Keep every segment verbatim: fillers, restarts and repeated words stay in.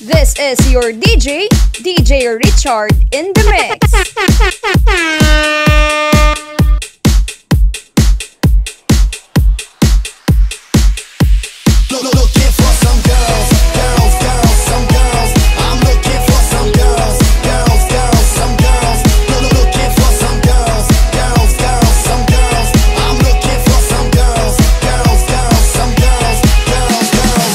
This is your D J, D J Richard in the mix. Look, looking for some girls, girls, girls, some girls. I'm looking for some girls, girls, girls, some girls. Look, looking for some girls, girls, girls, some girls. I'm looking for some girls, girls, girls, some girls, girls, girls.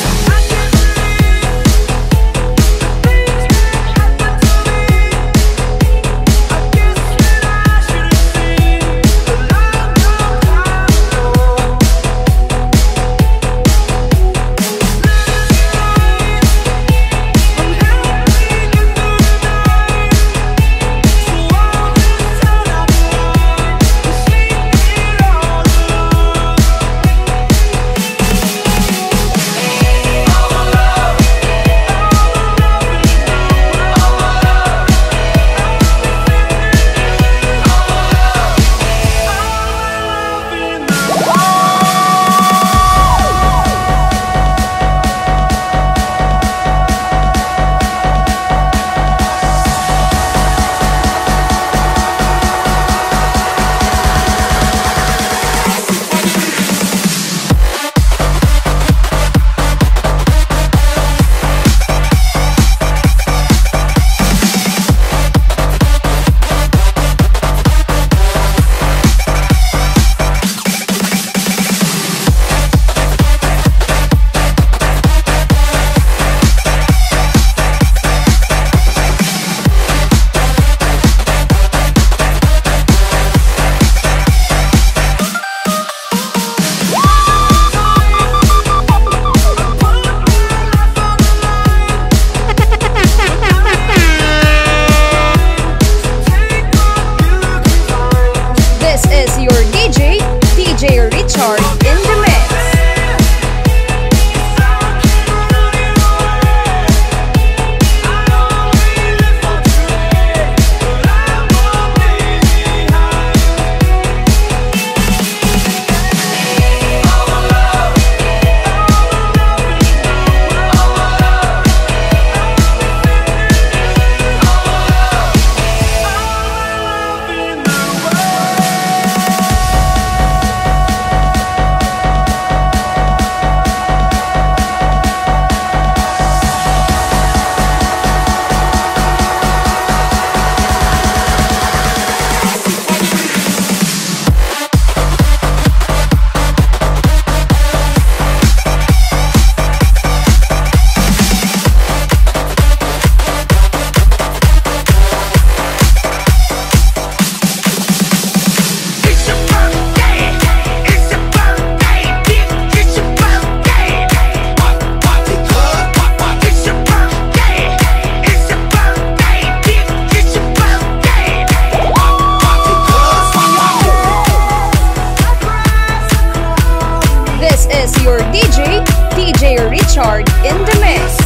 Richard in the mix.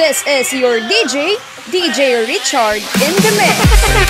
This is your D J, D J Richard in the mix.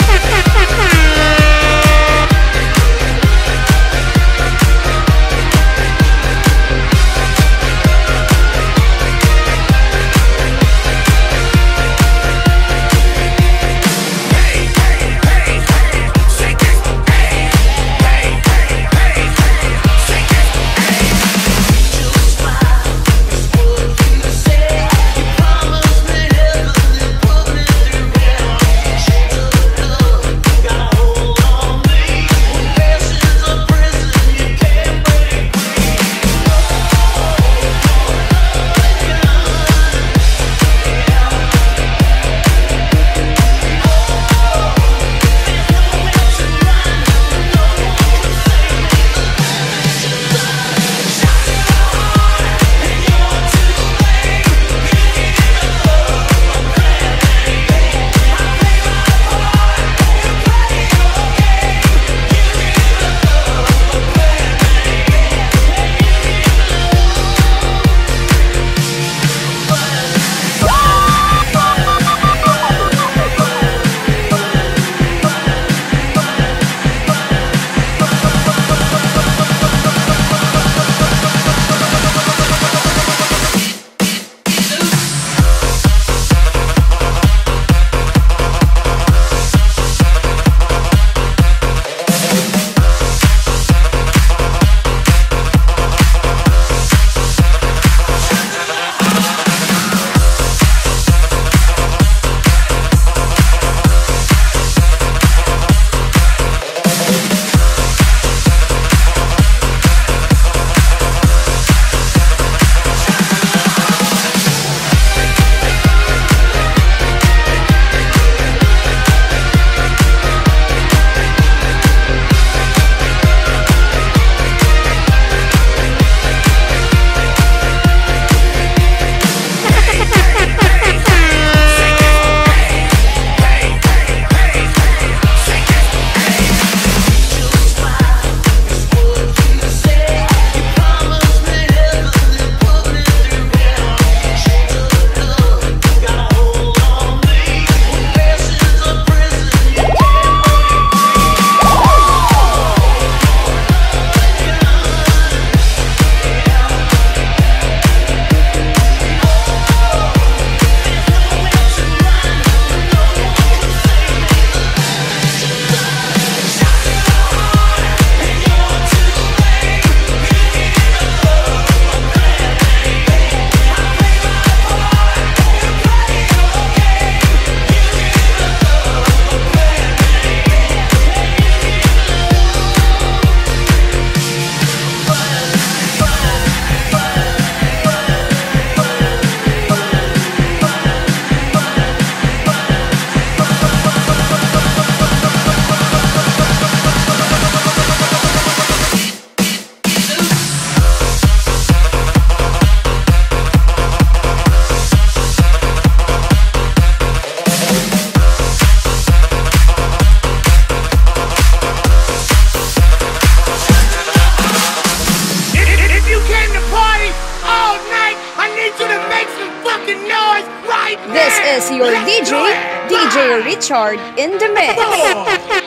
This is your D J, D J Richard in the mix. Four,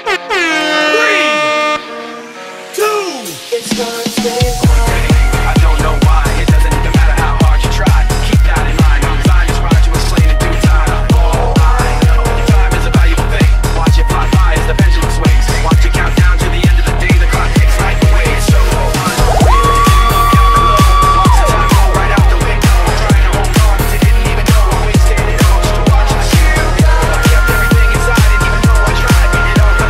three, two, it's gonna stay quiet. I don't know why, it doesn't even matter how hard you try. Keep that in mind, I'm designed to try to explain in due time. All I know, time is a valuable thing. Watch it fly by as the pendulum swings. Watch it count down to the end of the day. The clock ticks right away. It's so unreal. Watch the time go right out the window. Trying to hold on to didn't even know I wasted it all just to watch the shoot. I kept everything inside, and even though I tried, it all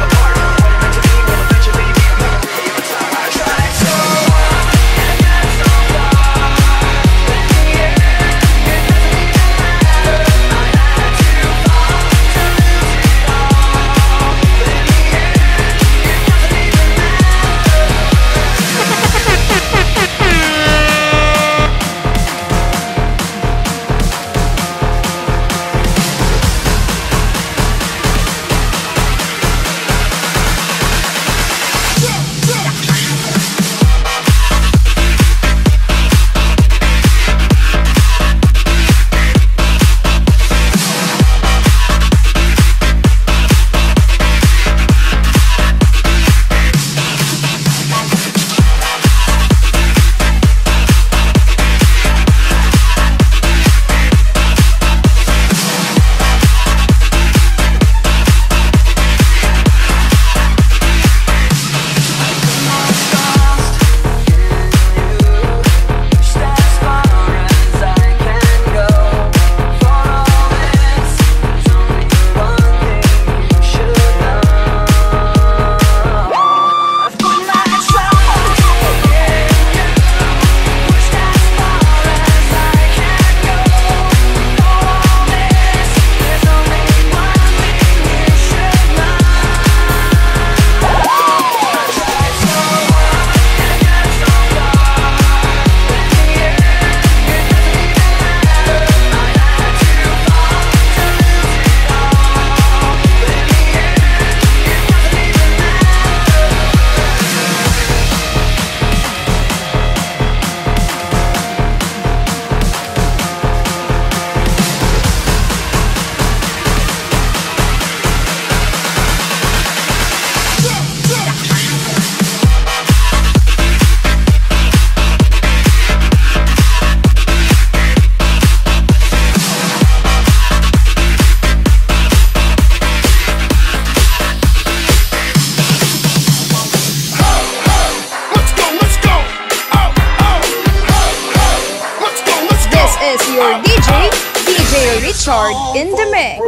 Richard in the mix.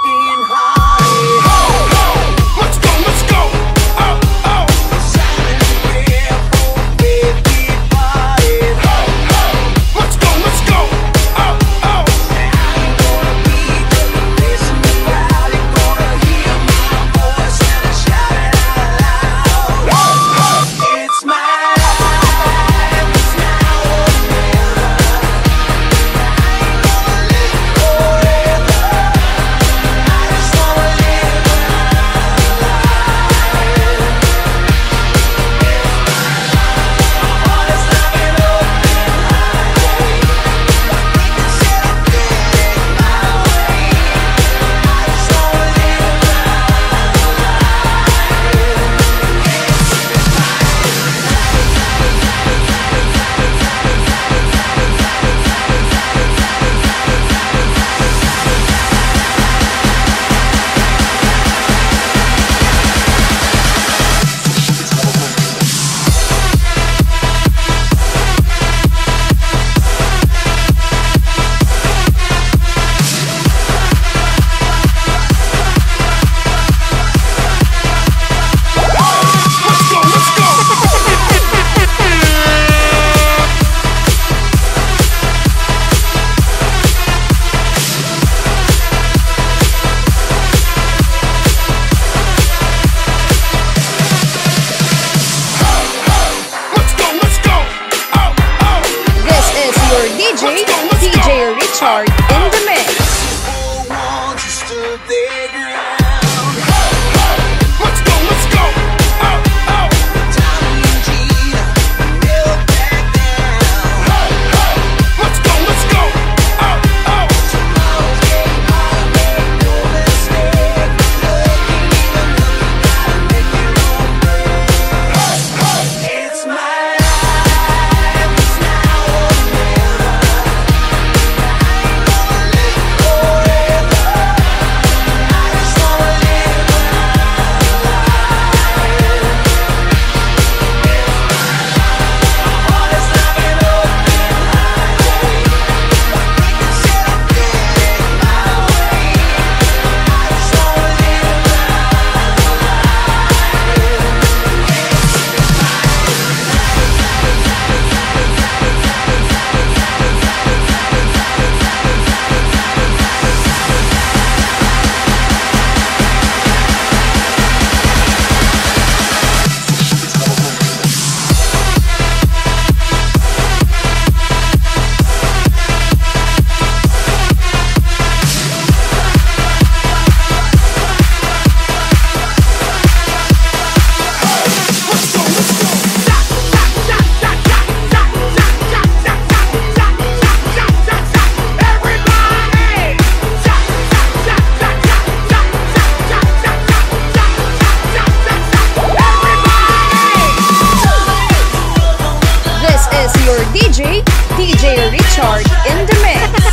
Let's go, let's go. Oh, oh. Let's go, let's go. Oh, oh. It's my D J Richard in the mix. Let's go, let's go. Oh, oh. Let's go, let's go. Oh, oh. It's my D J, D J Richard in the mix.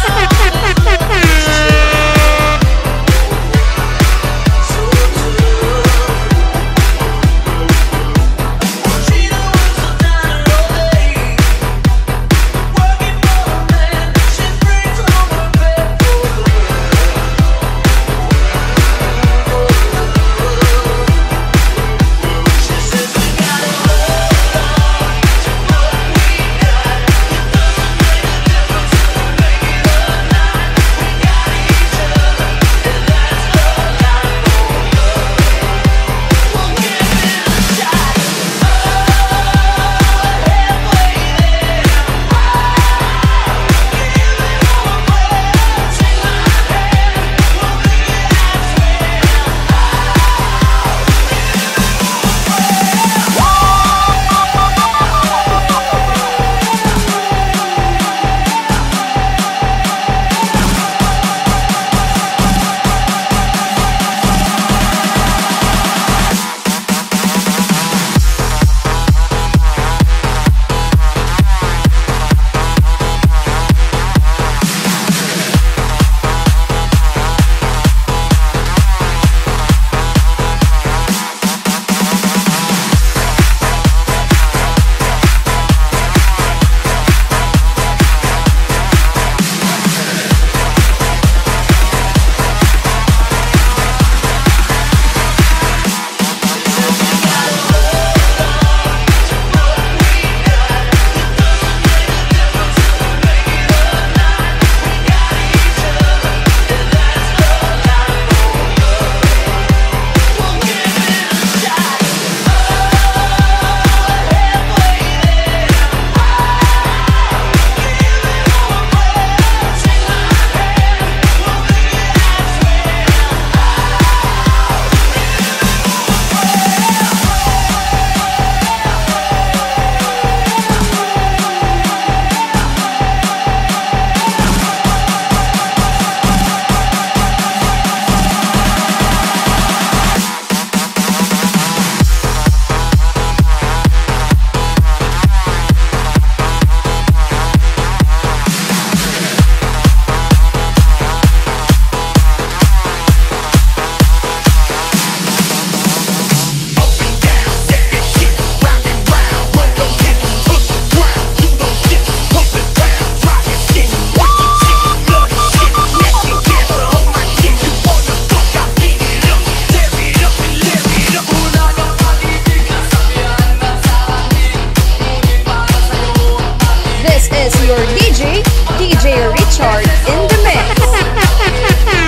is your D J, D J Richard in the mix.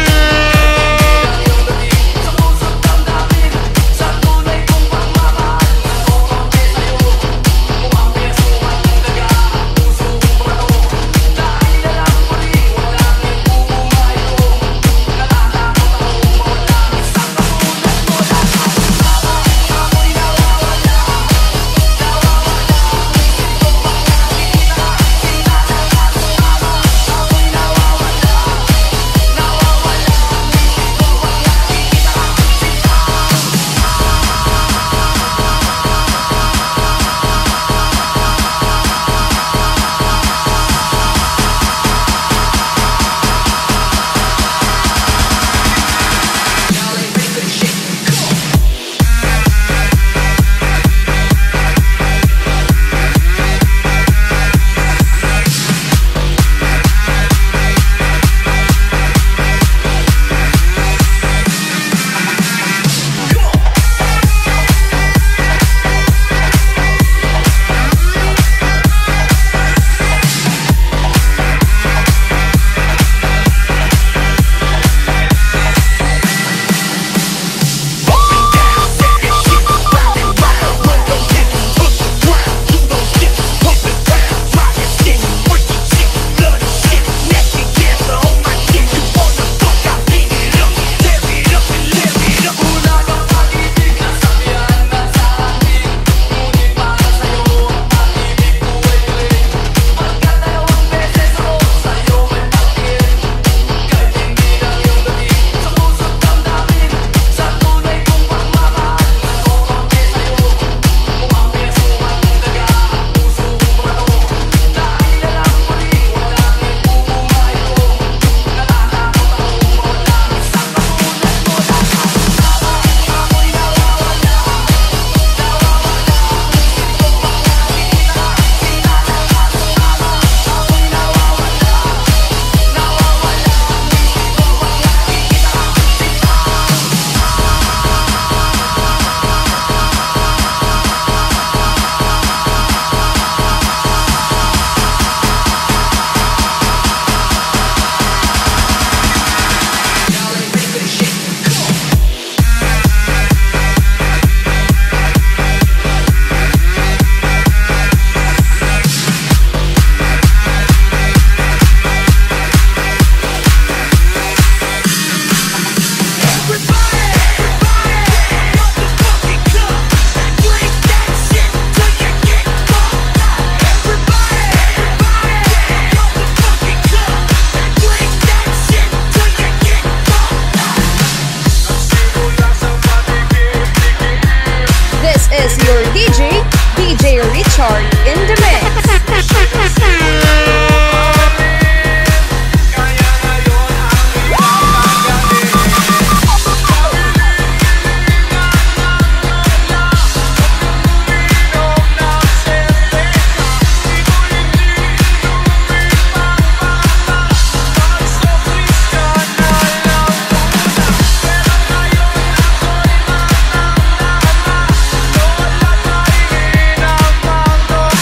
Richard in the mix. Don't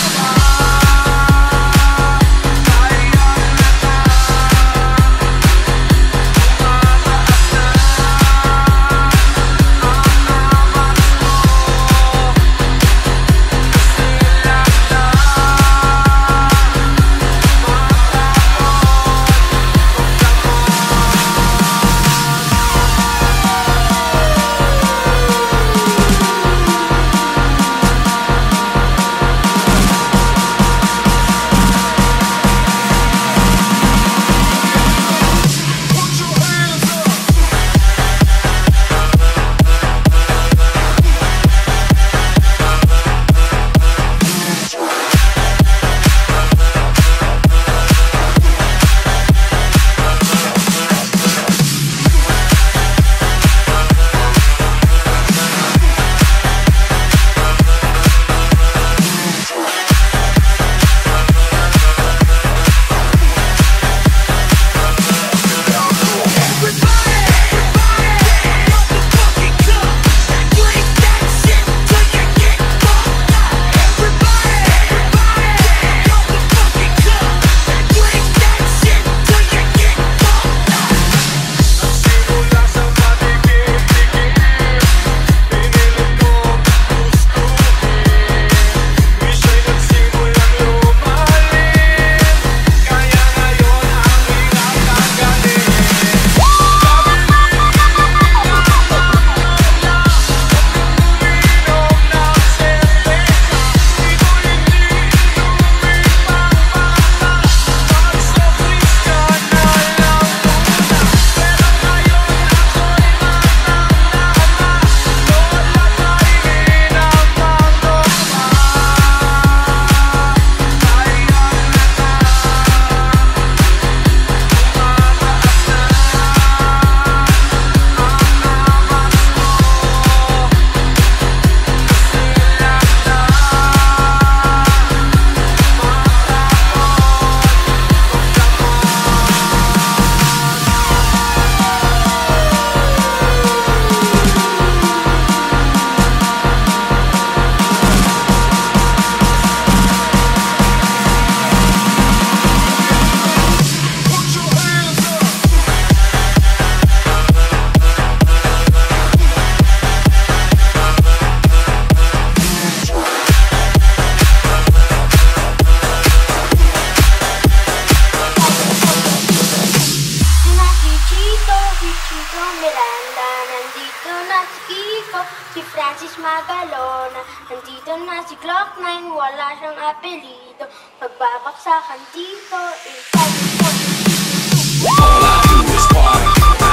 balon. Nandito na si Clock nine, wala siyang apelido. Magbabaksakan dito, inside the All I do is party.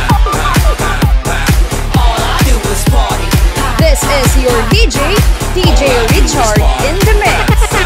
All I do is party. This is your D J, D J Richard in the mix.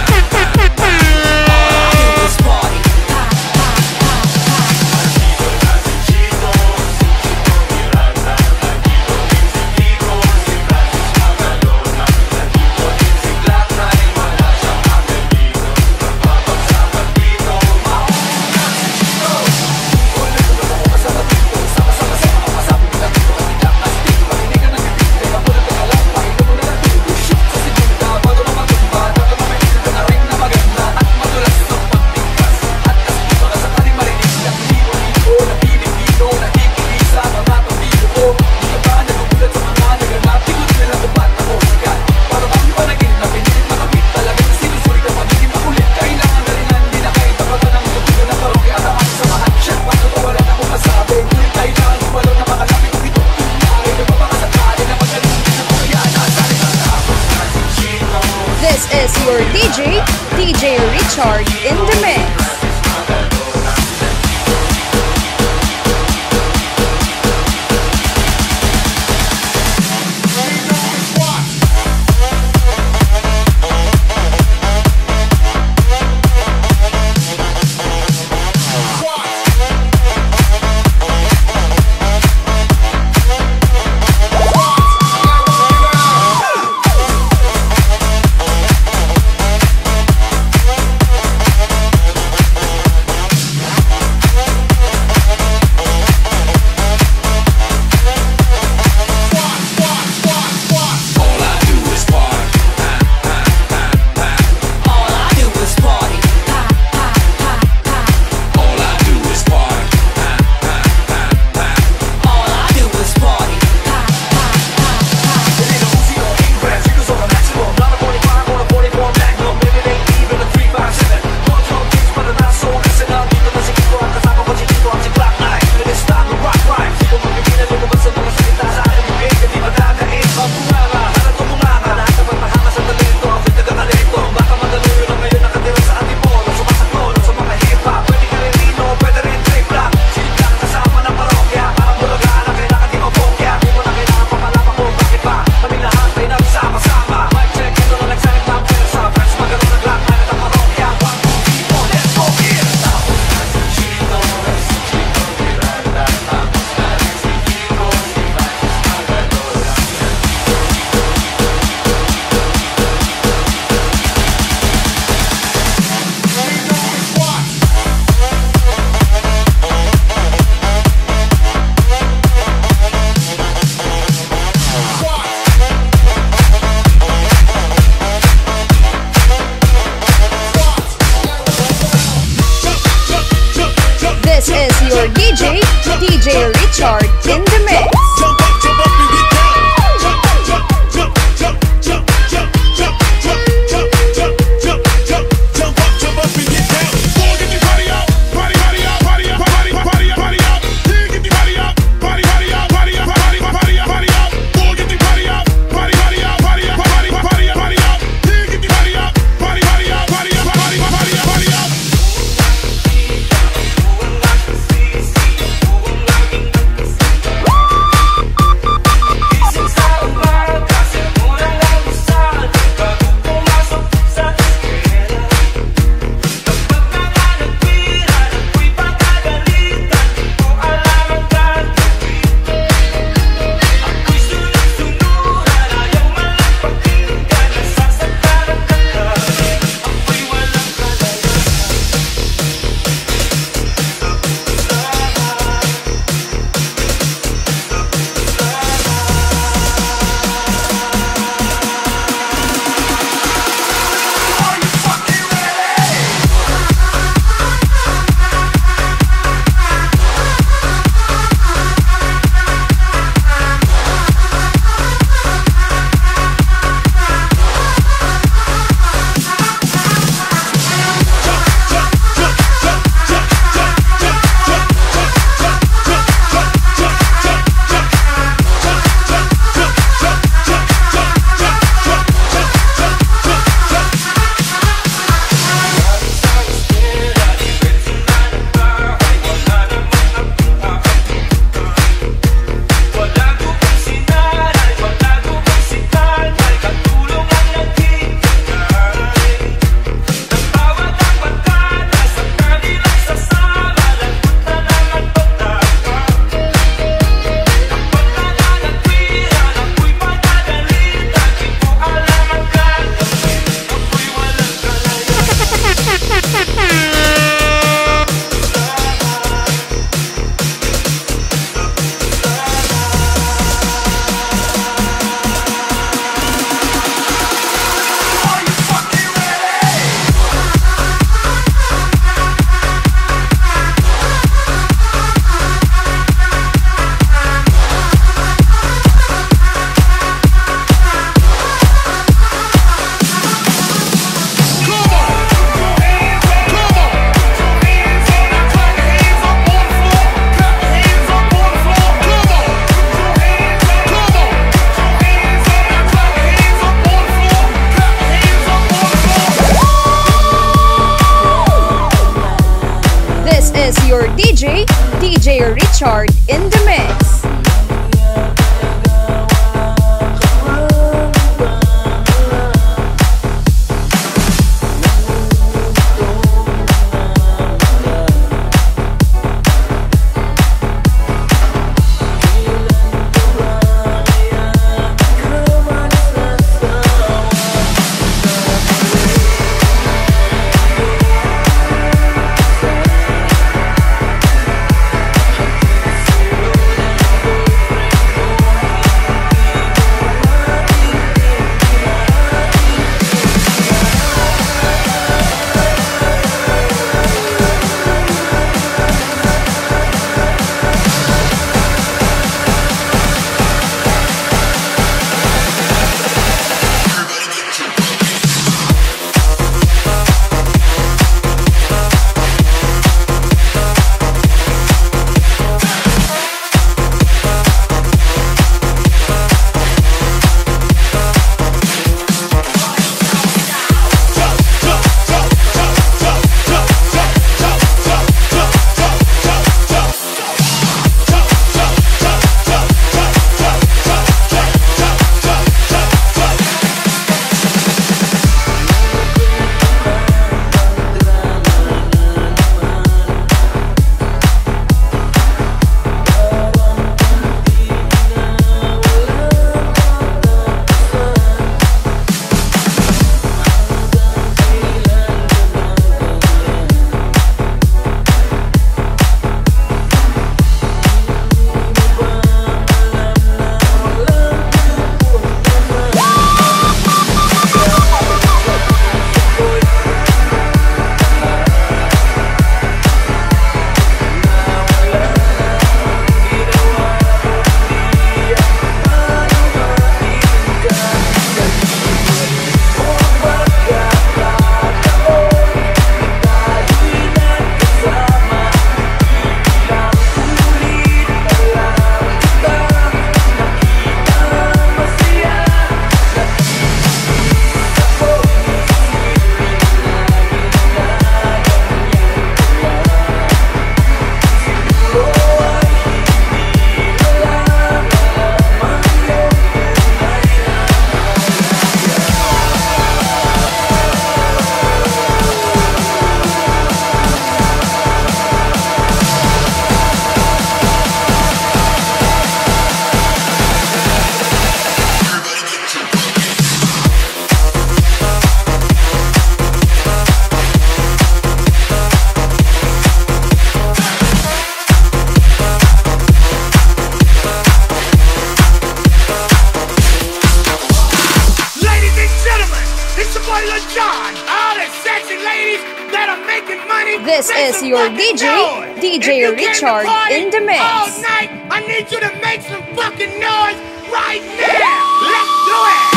This is your D J, D J Richard in the mix. your D J, D J Richard in the mix. This is your D J, D J Richard in the mix. All night, I need you to make some fucking noise right now. Let's do it.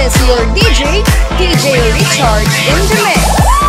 is your D J, D J Richard in the mix.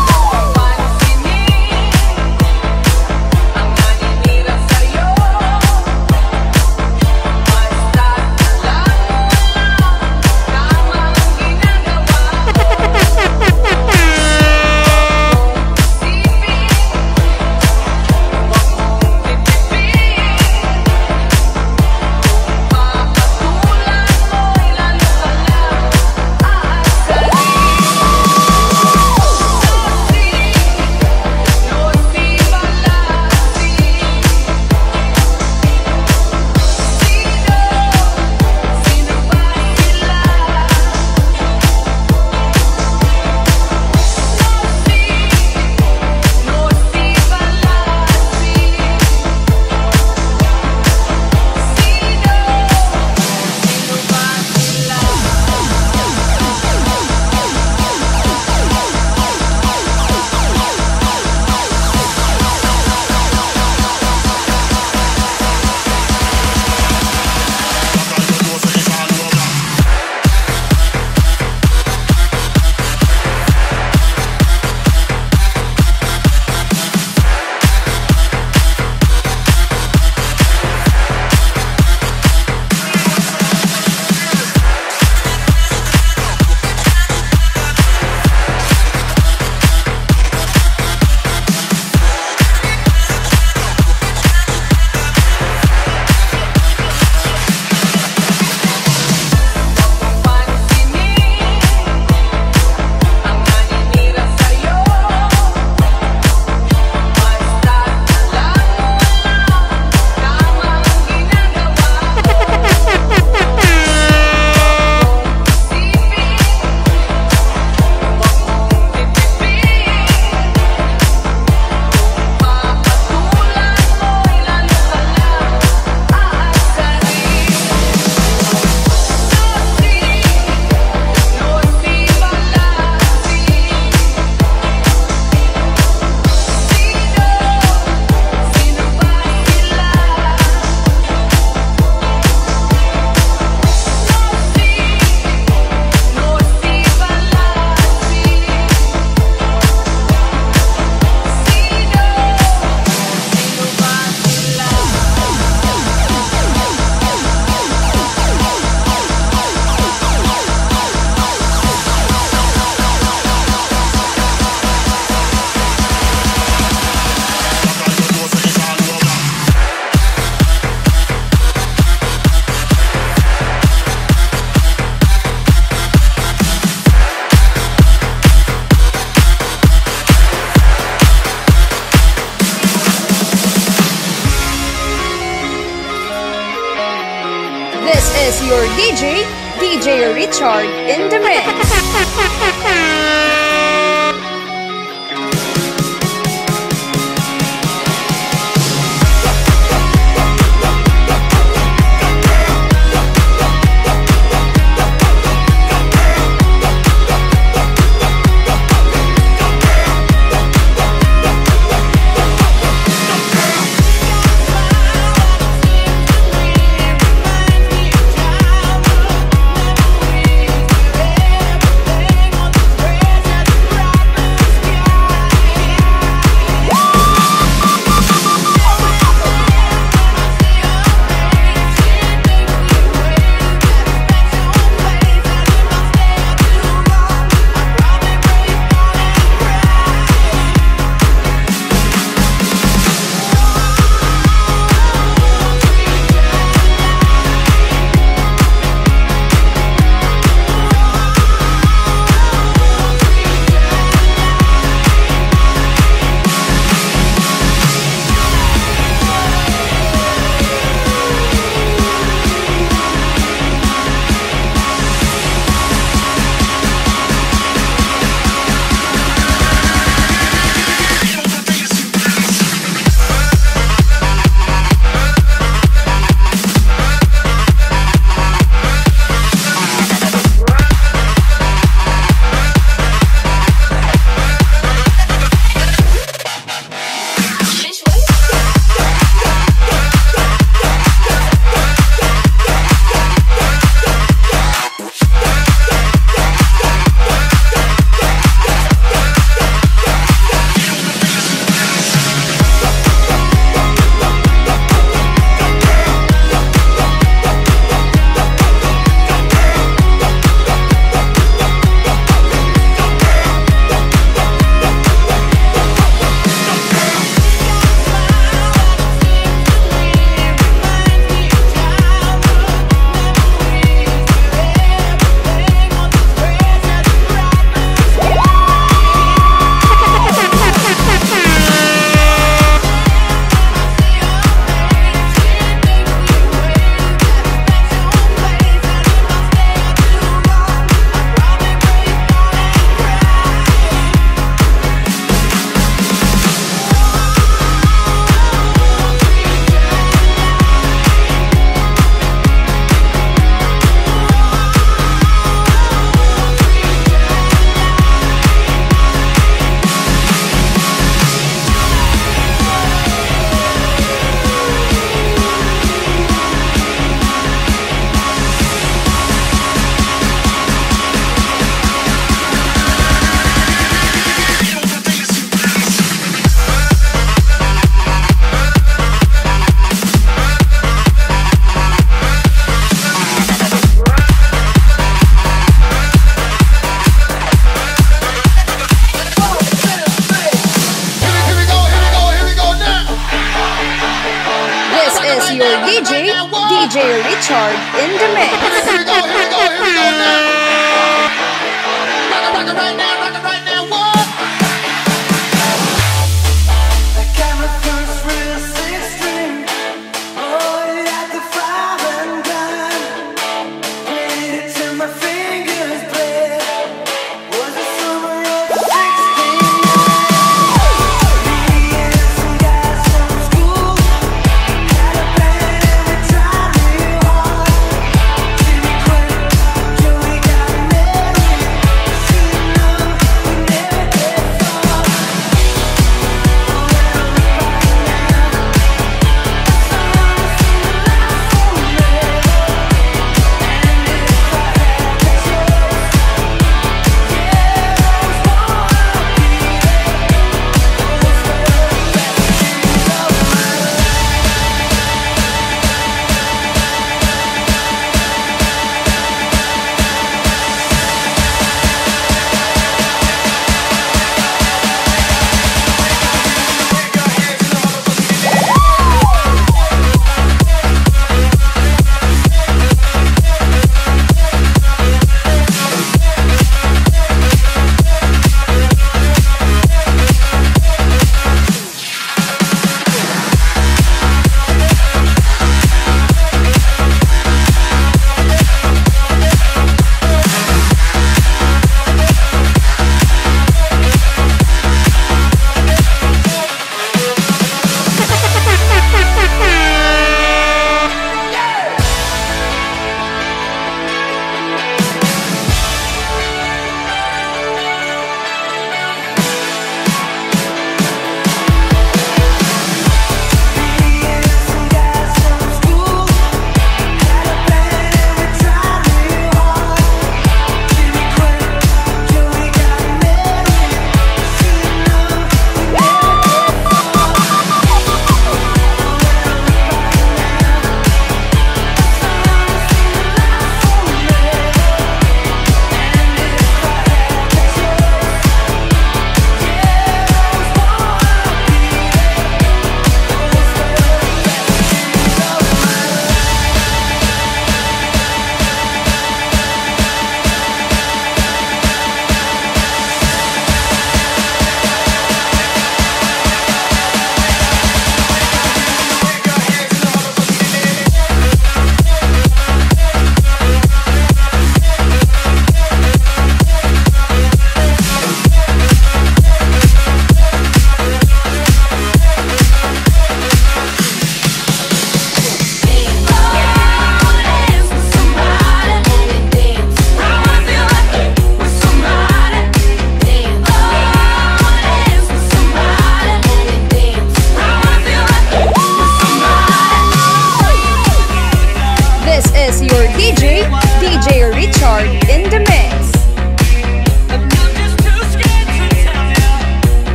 This is your D J, D J Richard in the mix. Yeah. J Richard in the mix. Here we go, here we go, here we go now. Rock it, rock it right now, rock it right now. What? I got my first real six string. Oh, yeah, the five and dime. Played it till my fingers bled. Was the summer of sixteen. Me and some guys from school had a band and we tried real hard. Jimmy quit, Joey got married. She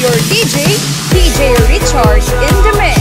your D J, D J Richard in the mix.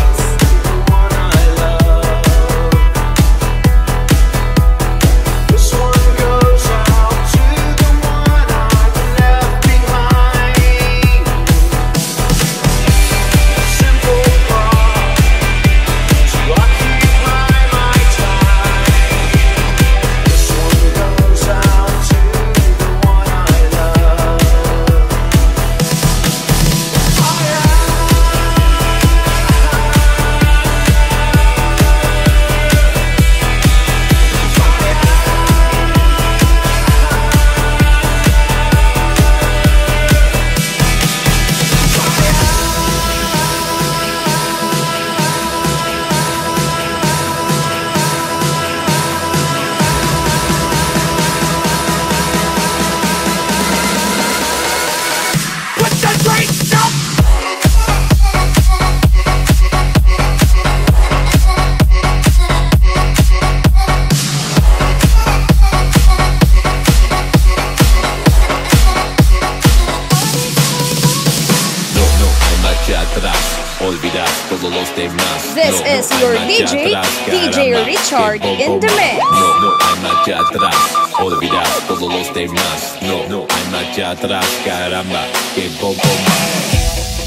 This is your D J, D J Richard in the mix. No, no, hay marcha atrás. Olvidar todos los demás. No, no, hay marcha atrás. Caramba, que poco más.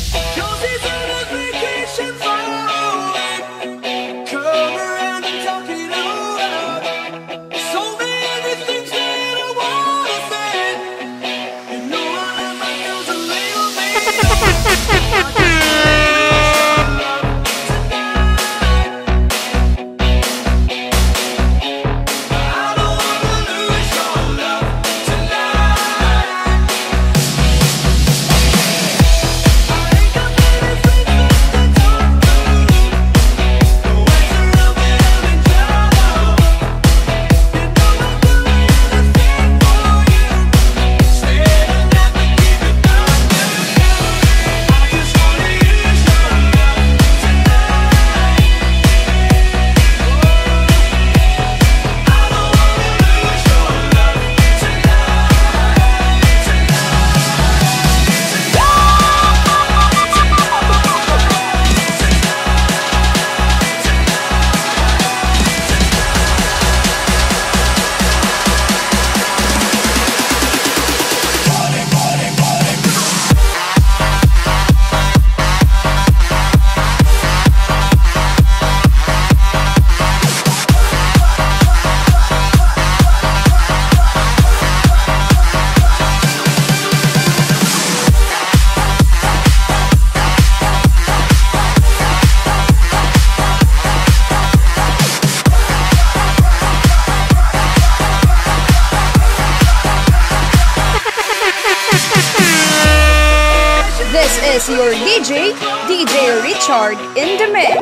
This is your D J, D J Richard in the mix.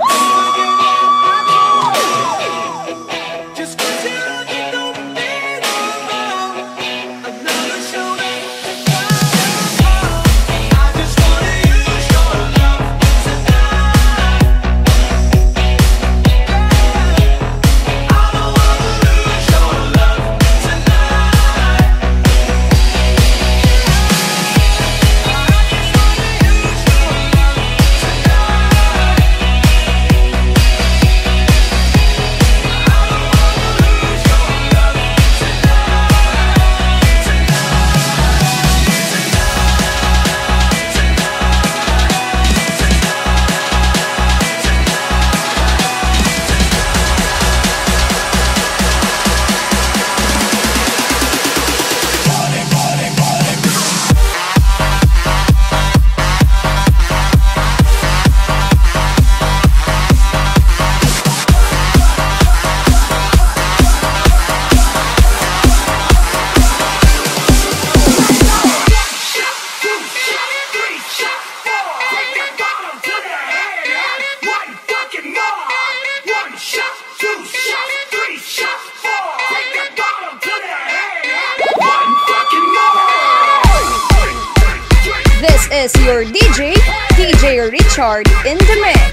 This is your D J, D J Richard in the mix.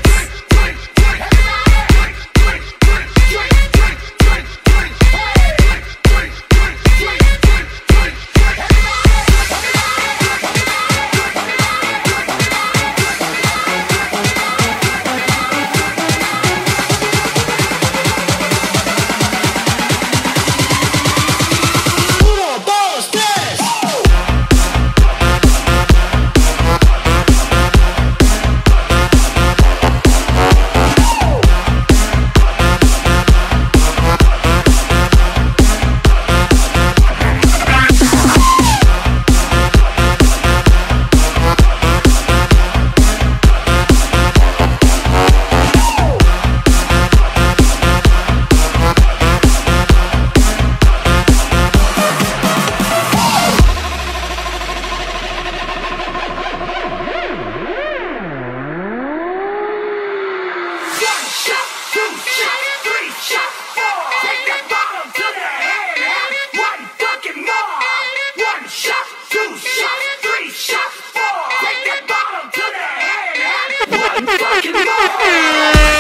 some fucking noise.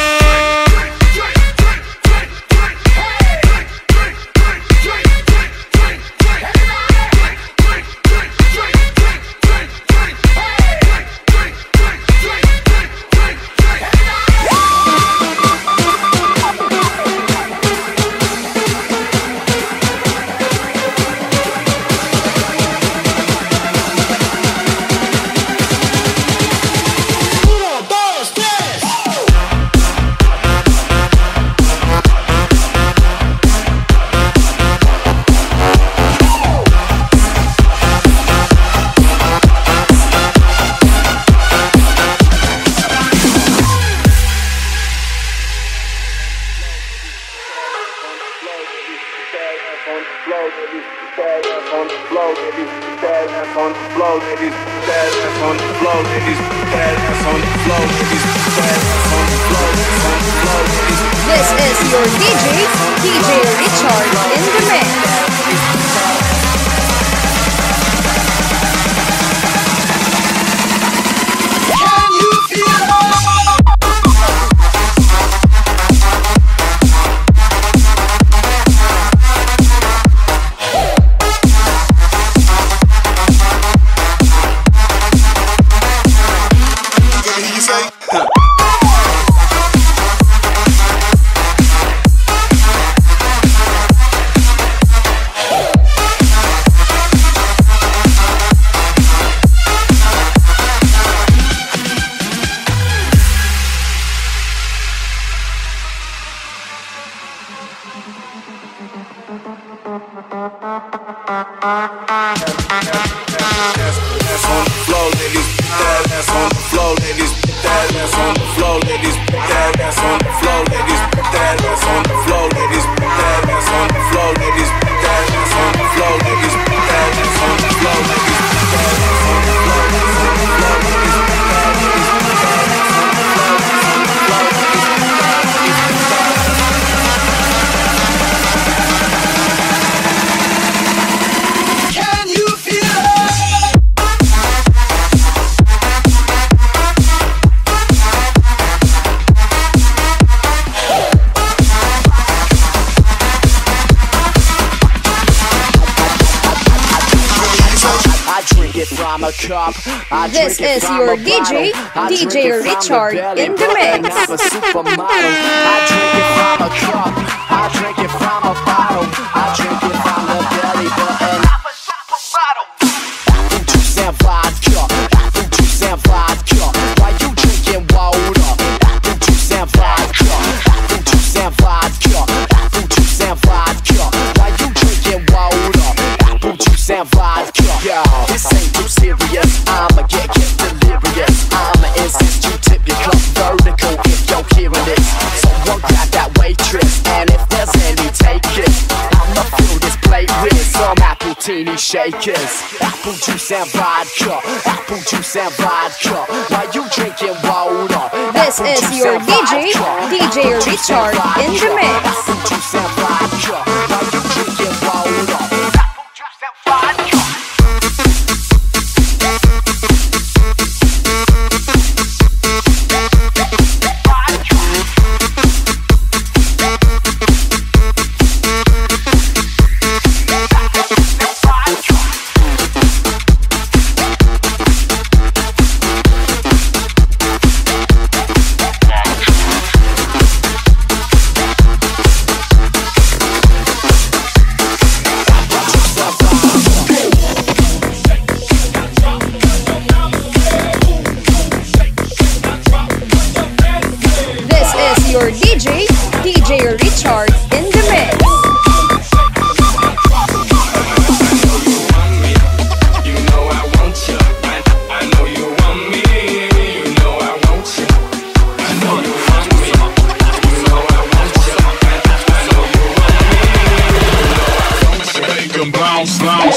This is your D J, D J Richard in the mix. This is your D J, D J Richard in the mix. I'm a supermodel. I drink it from a cup. I drink it from a bottle. I drink it from the belly button. I'm a supermodel. Apple juice and vodka. Apple juice and vodka. Why you drinking water? Apple juice and vodka. Apple juice and vodka. Apple juice and vodka. Why you drinking water? Apple juice and vodka. Yo, this ain't too serious. I'ma get get delirious. I'ma insist you tip your cup vertical if you're hearing this. Someone grab that waitress, and if there's any takers, I'ma fill this plate with some apple teeny shakers. Apple juice and vodka. Apple juice and vodka. Why you drinking water? This is your D J, D J Richard in the mix. Apple juice and vodka. Why you drinking water? Apple juice and vodka. Your D J, D J Richard in the mix. You know I want you. I, I know you want me. You know I want you. I know you want me. You know I want you. I know you want me. Make 'em bounce, bounce.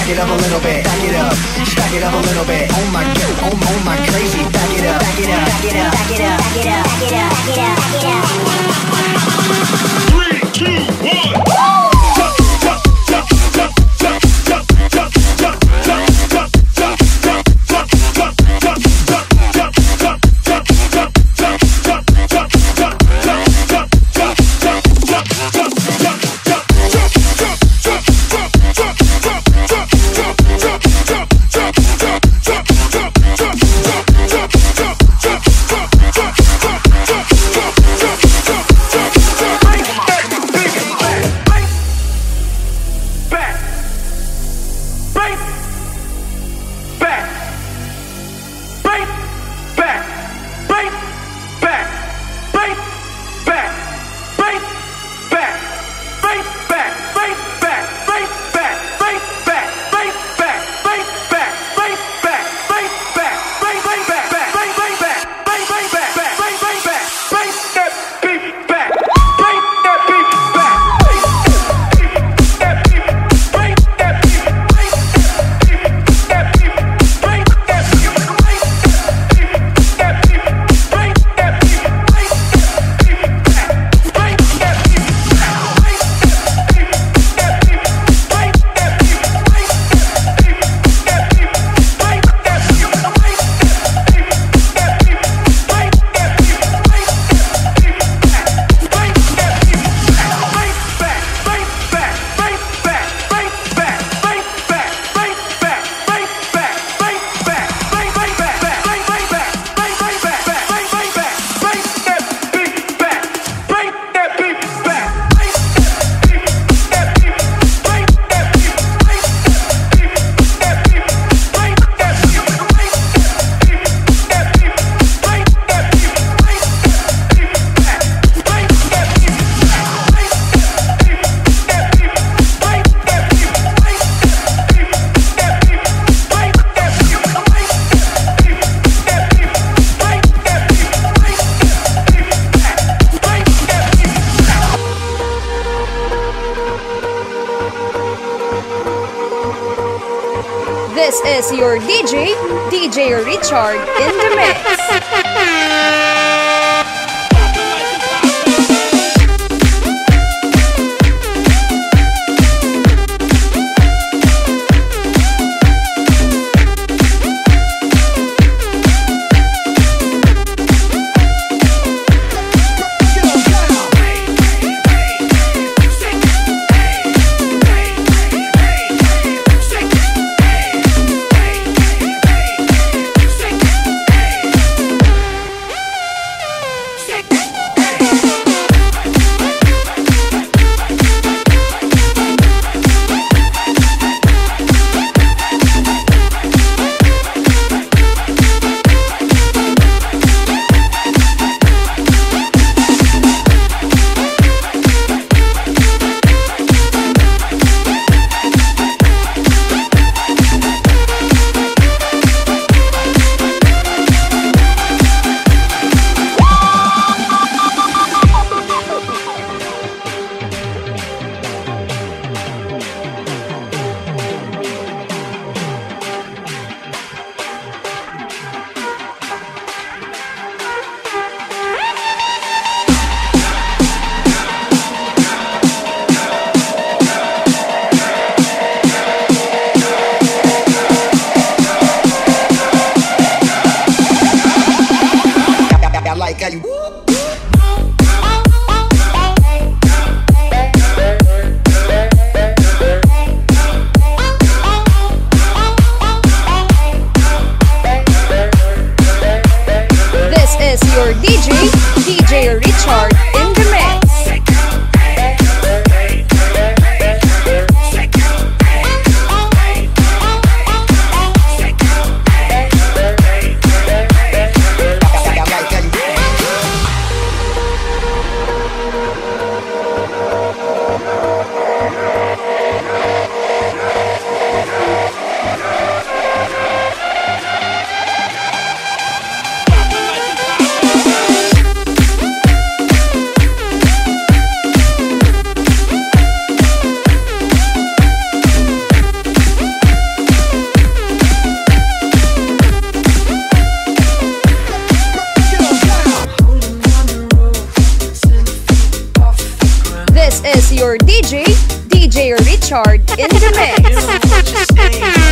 back it up a little bit, back it up, just back it up a little bit. Oh my god, oh, oh my crazy, back it up, back it up, back it up, back it up, back it up, back it up, back it up, back it up. Three, two, one. This is your D J, D J Richard in the mix. D J, D J Richard in the mix.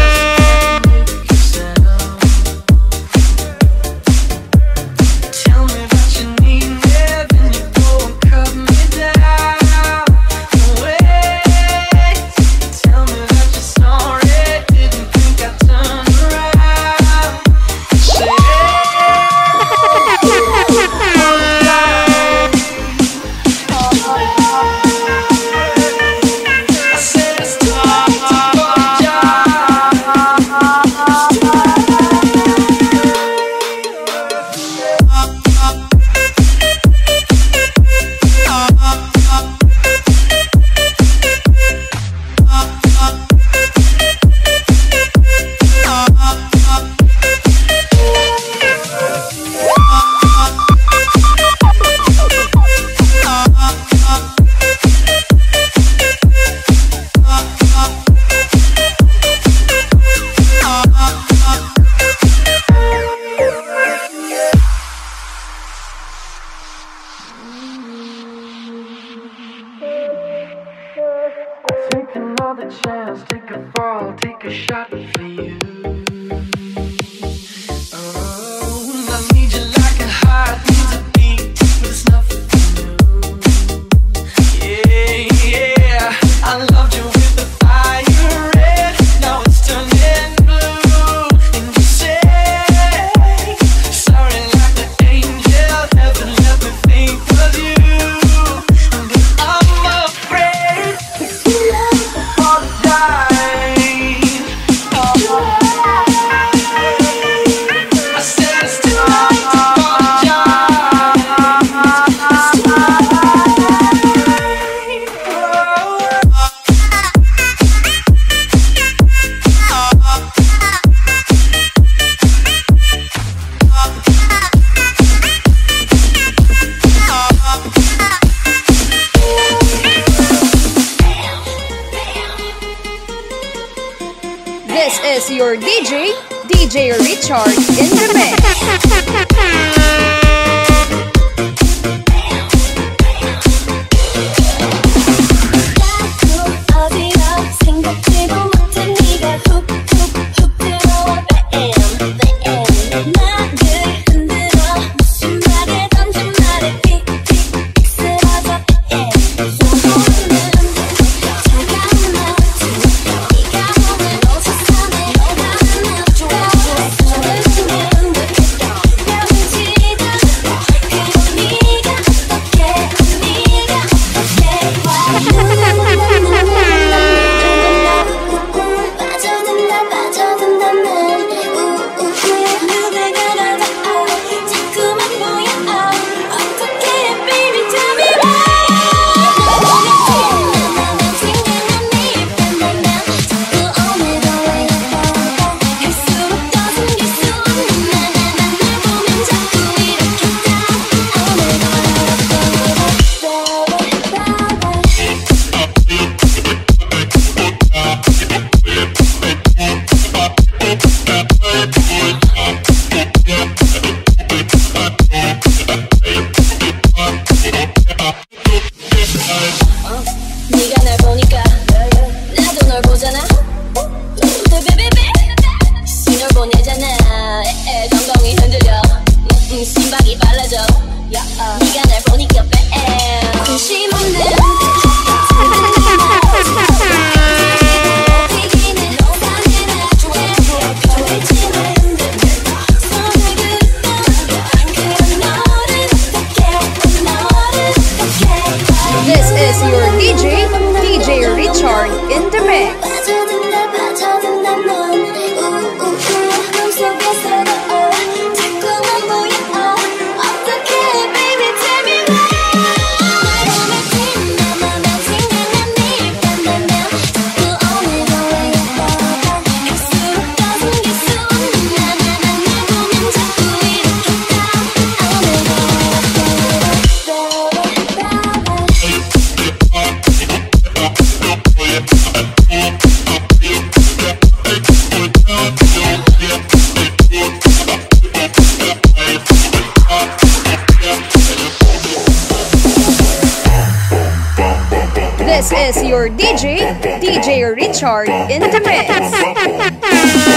Take another chance, take a fall, take a shot for you. Oh, I need you like a heart needs a beat, but it's nothing new. Yeah, yeah, I loved you with the fire red, now it's turning blue. And you say, sorry like the angel, heaven let me think of you. But I'm afraid for the die. I said it's too late to This is your D J, D J Richard in the mix. 어디로 생각지도 못한 네가 훅훅훅 들어와 bam bam 나를 흔들어 무슨 말을 던진 말에 픽픽픽 쓰러져 bam 소문은 차가운 너 네가 오늘 옷을 사네 너가 나 좋아해 저를 주는 듯 명지 This is your D J, D J Richard in the mix.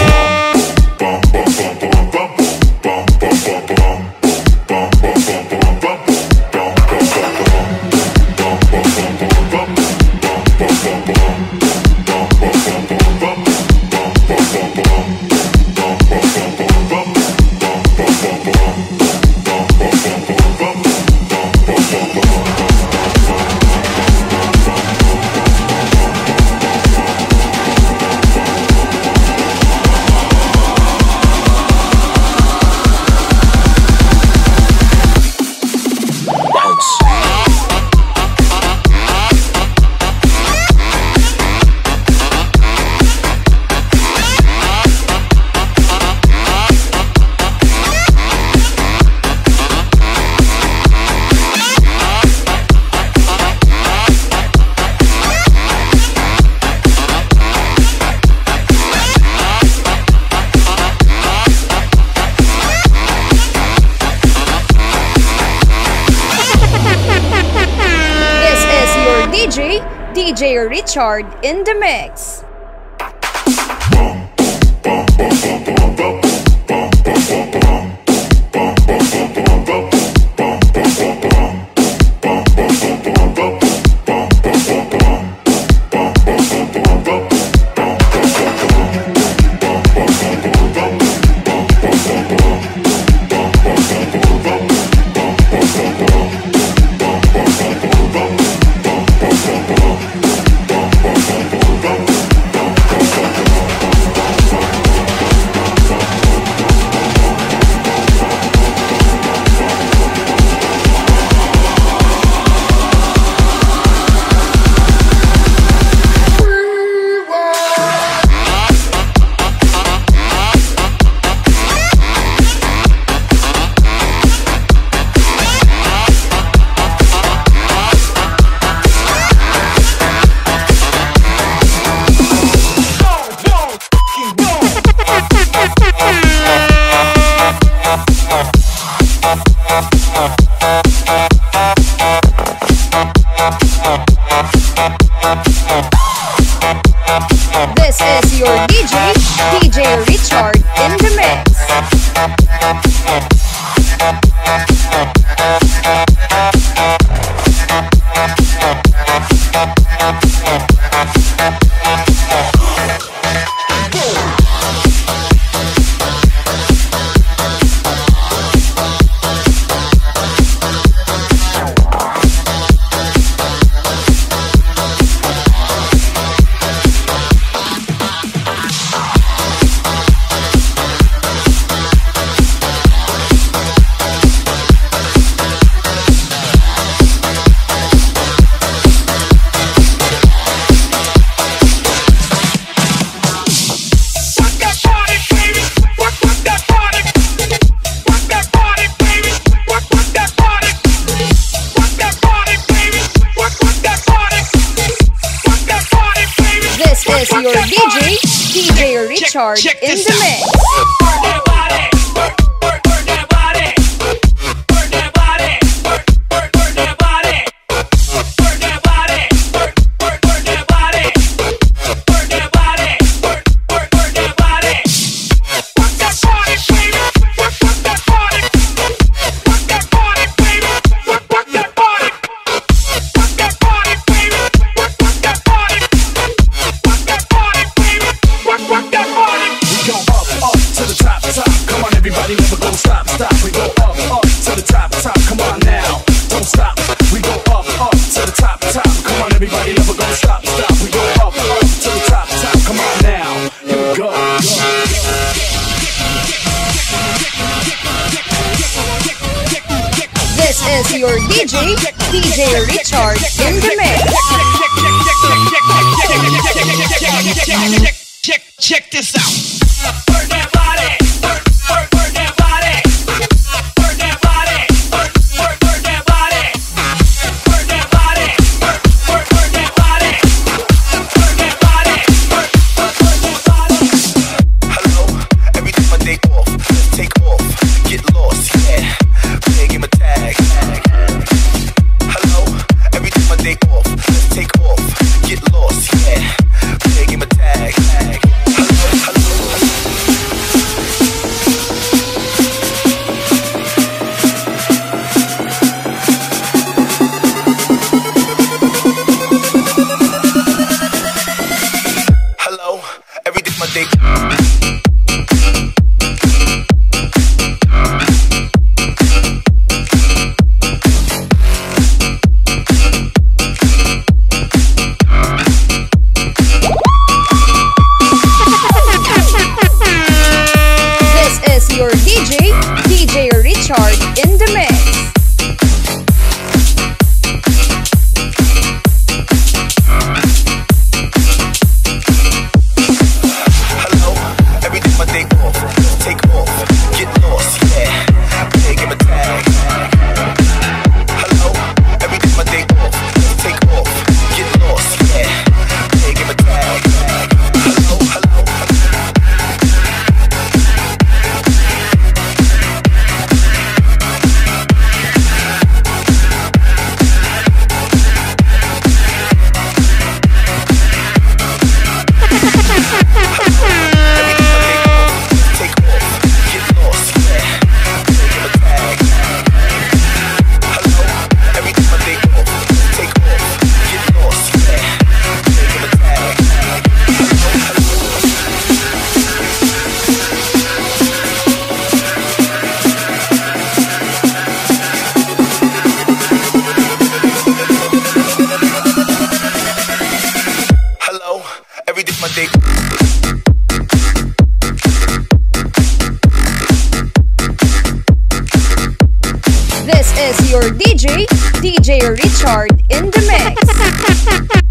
D J Richard in the mix. This is your D J, D J Richard in the mix. This is your D J, D J Richard in the mix. This is your D J, D J Richard in the mix. Check, check this out. Burn that body. Burn, burn, burn that body. Burn that body. Burn, burn, burn that body. Burn that body. Burn, burn, burn that body. Burn that body. Burn, burn, burn that body. Hello, every time I day off, take off, get lost, yeah. Play a game of tag. Hello, every time I day off, take off. your D J, D J Richard in the mix.